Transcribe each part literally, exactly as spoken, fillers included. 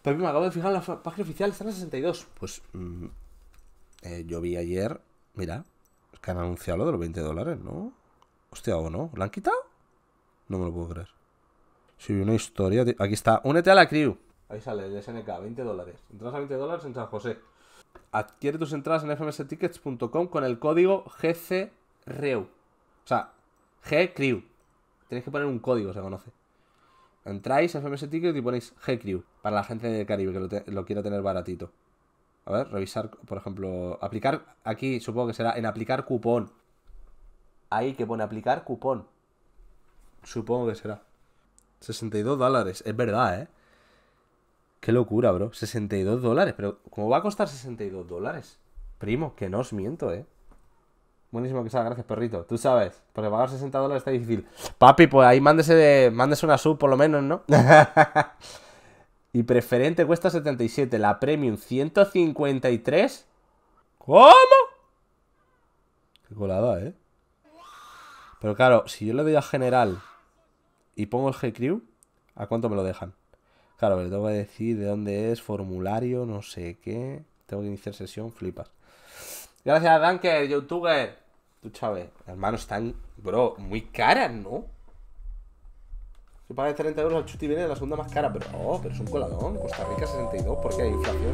Papi, me acabo de fijar en la página oficial, están a sesenta y dos. Pues mmm, eh, yo vi ayer, mira, es que han anunciado lo de los veinte dólares, ¿no? Hostia, ¿o no? ¿Lo han quitado? No me lo puedo creer. Sí, una historia. De... Aquí está, únete a la crew. Ahí sale el S N K, veinte dólares. Entras a veinte dólares en San José. Adquiere tus entradas en f m s tickets punto com con el código G C R E U. O sea, G C R E U. Tenéis que poner un código, se conoce. Entráis a F M S Tickets y ponéis G C R E U. Para la gente del Caribe que lo, te... lo quiera tener baratito. A ver, revisar, por ejemplo, aplicar. Aquí supongo que será en aplicar cupón. Ahí que pone aplicar cupón. Supongo que será sesenta y dos dólares, es verdad, ¿eh? Qué locura, bro, sesenta y dos dólares. Pero, ¿cómo va a costar sesenta y dos dólares? Primo, que no os miento, ¿eh? Buenísimo que sea, gracias, perrito. Tú sabes, porque pagar sesenta dólares está difícil. Papi, pues ahí mándese, de, mándese una sub por lo menos, ¿no? Y preferente cuesta setenta y siete. La premium ciento cincuenta y tres. ¿Cómo? Qué colada, ¿eh? Pero claro, si yo le doy a general y pongo el G C R E U, ¿a cuánto me lo dejan? Claro, le tengo que decir de dónde es, formulario, no sé qué. Tengo que iniciar sesión, flipas. Gracias, Danker, youtuber. Tú, Chávez. Hermano, están, bro, muy caras, ¿no? Se paga de treinta euros al chuti viene de la segunda más cara, pero oh, pero es un coladón. Costa Rica sesenta y dos, ¿por qué hay inflación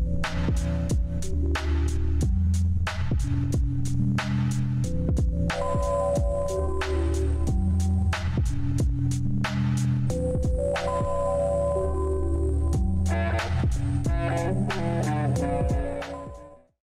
ahora?